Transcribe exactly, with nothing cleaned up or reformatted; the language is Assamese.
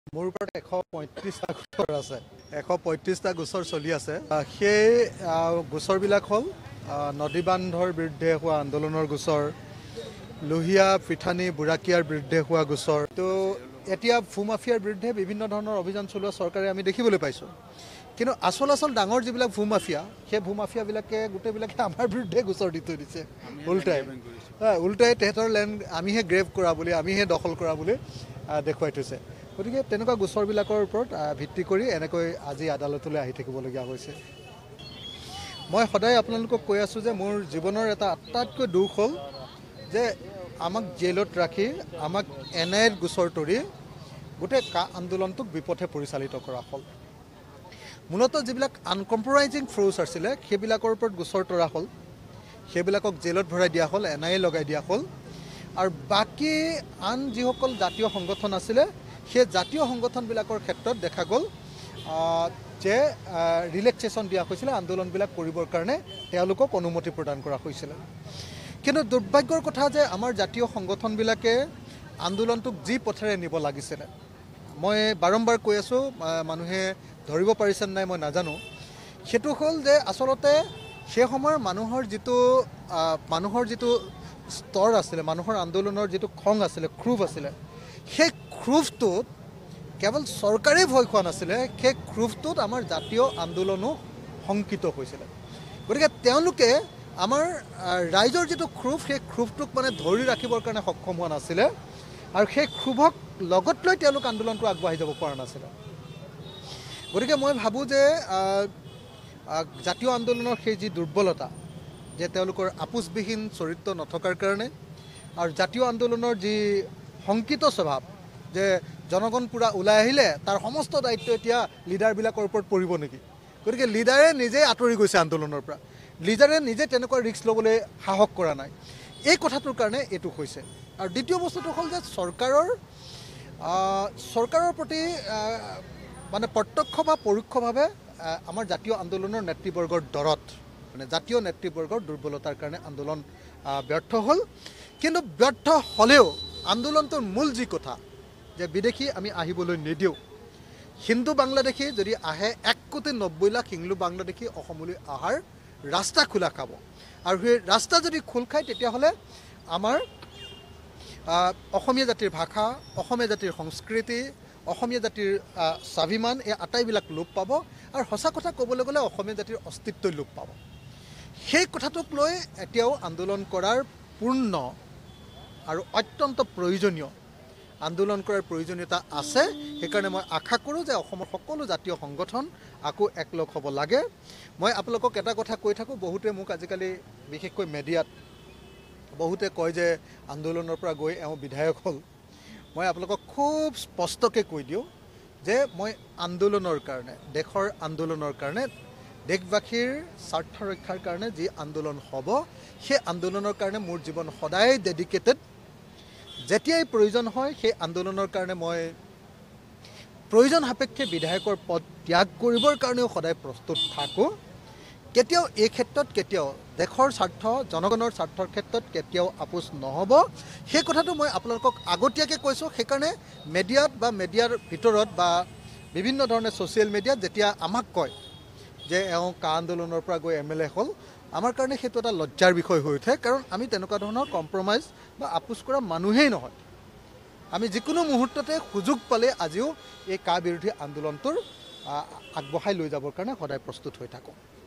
মোৰ ওপৰত এশ পঁয়ত্ৰিশটা গোচৰ আছে এশ পঁয়ত্ৰিশটা গোচৰ চলি আছে সেই গোচৰবিলাক হ'ল নদী বান্ধৰ বিৰুদ্ধে হোৱা আন্দোলনৰ গোচৰ লোহিয়া পিঠানী বুৰাকিয়াৰ বিৰুদ্ধে হোৱা গোচৰ তো এতিয়া ভূমাফিয়াৰ বিৰুদ্ধে বিভিন্ন ধৰণৰ অভিযান চলোৱা চৰকাৰে আমি দেখিবলৈ পাইছোঁ কিন্তু আসল আসল ডাঙৰ যিবিলাক ভূমাফিয়া সেই ভূমাফিয়াবিলাকে গোটেইবিলাকে আমাৰ বিৰুদ্ধে গোচৰ দি থৈ দিছে উল্টাই উল্টাই তেহেঁতৰ লেণ্ড আমিহে গ্ৰেভ কৰা বুলি আমিহে দখল কৰা বুলি দেখুৱাই থৈছে গতিকে তেনেকুৱা গোচৰবিলাকৰ ওপৰত ভিত্তি কৰি এনেকৈ আজি আদালতলৈ আহি থাকিবলগীয়া হৈছে মই সদায় আপোনালোকক কৈ আছোঁ যে মোৰ জীৱনৰ এটা আটাইতকৈ দুখ হ'ল যে আমাক জেলত ৰাখি আমাক এন আইৰ গোচৰ তৰি গোটেই কা আন্দোলনটোক বিপথে পৰিচালিত কৰা হ'ল মূলতঃ যিবিলাক আনকম্প্ৰমাইজিং ফ'ৰ্চ আছিলে সেইবিলাকৰ ওপৰত গোচৰ তৰা হ'ল সেইবিলাকক জেলত ভৰাই দিয়া হ'ল এন আই লগাই দিয়া হ'ল আৰু বাকী আন যিসকল জাতীয় সংগঠন আছিলে সেই জাতীয় সংগঠনবিলাকৰ ক্ষেত্ৰত দেখা গ'ল যে ৰিলেক্সেশ্যন দিয়া হৈছিলে আন্দোলনবিলাক কৰিবৰ কাৰণে তেওঁলোকক অনুমতি প্ৰদান কৰা হৈছিলে কিন্তু দুৰ্ভাগ্যৰ কথা যে আমাৰ জাতীয় সংগঠনবিলাকে আন্দোলনটোক যি পথেৰে নিব লাগিছিলে মই বাৰম্বাৰ কৈ আছোঁ মানুহে ধৰিব পাৰিছে নাই মই নাজানো সেইটো হ'ল যে আচলতে সেই সময়ৰ মানুহৰ যিটো মানুহৰ যিটো স্তৰ আছিলে মানুহৰ আন্দোলনৰ যিটো খং আছিলে ক্ষোভ আছিলে সেই ক্ষোভটোত কেৱল চৰকাৰে ভয় খোৱা নাছিলে সেই ক্ষোভটোত আমাৰ জাতীয় আন্দোলনো শংকিত হৈছিলে গতিকে তেওঁলোকে আমাৰ ৰাইজৰ যিটো ক্ষোভ সেই ক্ষোভটোক মানে ধৰি ৰাখিবৰ কাৰণে সক্ষম হোৱা নাছিলে আৰু সেই ক্ষোভক লগত লৈ তেওঁলোক আন্দোলনটো আগবাঢ়ি যাব পৰা নাছিলে গতিকে মই ভাবোঁ যে জাতীয় আন্দোলনৰ সেই যি দুৰ্বলতা যে তেওঁলোকৰ আপোচবিহীন চৰিত্ৰ নথকাৰ কাৰণে আৰু জাতীয় আন্দোলনৰ যি শংকিত স্বভাৱ যে জনগণ পূৰা ওলাই আহিলে তাৰ সমস্ত দায়িত্ব এতিয়া লিডাৰবিলাকৰ ওপৰত পৰিব নেকি গতিকে লিডাৰে নিজেই আঁতৰি গৈছে আন্দোলনৰ পৰা লিডাৰে নিজে তেনেকুৱা ৰিস্ক ল'বলৈ সাহস কৰা নাই এই কথাটোৰ কাৰণে এইটো হৈছে আৰু দ্বিতীয় বস্তুটো হ'ল যে চৰকাৰৰ চৰকাৰৰ প্ৰতি মানে প্ৰত্যক্ষ বা পৰোক্ষভাৱে আমাৰ জাতীয় আন্দোলনৰ নেতৃবৰ্গৰ দৰত মানে জাতীয় নেতৃবৰ্গৰ দুৰ্বলতাৰ কাৰণে আন্দোলন ব্যৰ্থ হ'ল কিন্তু ব্যৰ্থ হ'লেও আন্দোলনটোৰ মূল যি কথা যে বিদেশী আমি আহিবলৈ নিদিওঁ হিন্দু বাংলাদেশী যদি আহে এক কোটি নব্বৈ লাখ হিন্দু বাংলাদেশী অসমলৈ অহাৰ ৰাস্তা খোলা খাব আৰু সেই ৰাস্তা যদি খোল খায় তেতিয়াহ'লে আমাৰ অসমীয়া জাতিৰ ভাষা অসমীয়া জাতিৰ সংস্কৃতি অসমীয়া জাতিৰ স্বাভিমান এই আটাইবিলাক লোপ পাব আৰু সঁচা কথা ক'বলৈ গ'লে অসমীয়া জাতিৰ অস্তিত্বই লোপ পাব সেই কথাটোক লৈ এতিয়াও আন্দোলন কৰাৰ পূৰ্ণ আৰু অত্যন্ত প্ৰয়োজনীয় আন্দোলন কৰাৰ প্ৰয়োজনীয়তা আছে সেইকাৰণে মই আশা কৰোঁ যে অসমৰ সকলো জাতীয় সংগঠন আকৌ একলগ হ'ব লাগে মই আপোনালোকক এটা কথা কৈ থাকোঁ বহুতে মোক আজিকালি বিশেষকৈ মেডিয়াত বহুতে কয় যে আন্দোলনৰ পৰা গৈ এওঁ বিধায়ক হ'ল মই আপোনালোকক খুব স্পষ্টকৈ কৈ দিওঁ যে মই আন্দোলনৰ কাৰণে দেশৰ আন্দোলনৰ কাৰণে দেশবাসীৰ স্বাৰ্থ ৰক্ষাৰ কাৰণে যি আন্দোলন হ'ব সেই আন্দোলনৰ কাৰণে মোৰ জীৱন সদায় ডেডিকেটেড যেতিয়াই প্ৰয়োজন হয় সেই আন্দোলনৰ কাৰণে মই প্ৰয়োজন সাপেক্ষে বিধায়কৰ পদ ত্যাগ কৰিবৰ কাৰণেও সদায় প্ৰস্তুত থাকোঁ কেতিয়াও এই ক্ষেত্ৰত কেতিয়াও দেশৰ স্বাৰ্থ জনগণৰ স্বাৰ্থৰ ক্ষেত্ৰত কেতিয়াও আপোচ নহ'ব সেই কথাটো মই আপোনালোকক আগতীয়াকৈ কৈছোঁ সেইকাৰণে মেডিয়াত বা মেডিয়াৰ ভিতৰত বা বিভিন্ন ধৰণে ছ'চিয়েল মিডিয়াত যেতিয়া আমাক কয় যে এওঁ কা আন্দোলনৰ পৰা গৈ এম এল এ হ'ল আমাৰ কাৰণে সেইটো এটা লজ্জাৰ বিষয় হৈ উঠে কাৰণ আমি তেনেকুৱা ধৰণৰ কম্প্ৰমাইজ বা আপোচ কৰা মানুহেই নহয় আমি যিকোনো মুহূৰ্ততে সুযোগ পালে আজিও এই কা বিৰোধী আন্দোলনটোৰ আগবঢ়াই লৈ যাবৰ কাৰণে সদায় প্ৰস্তুত হৈ থাকোঁ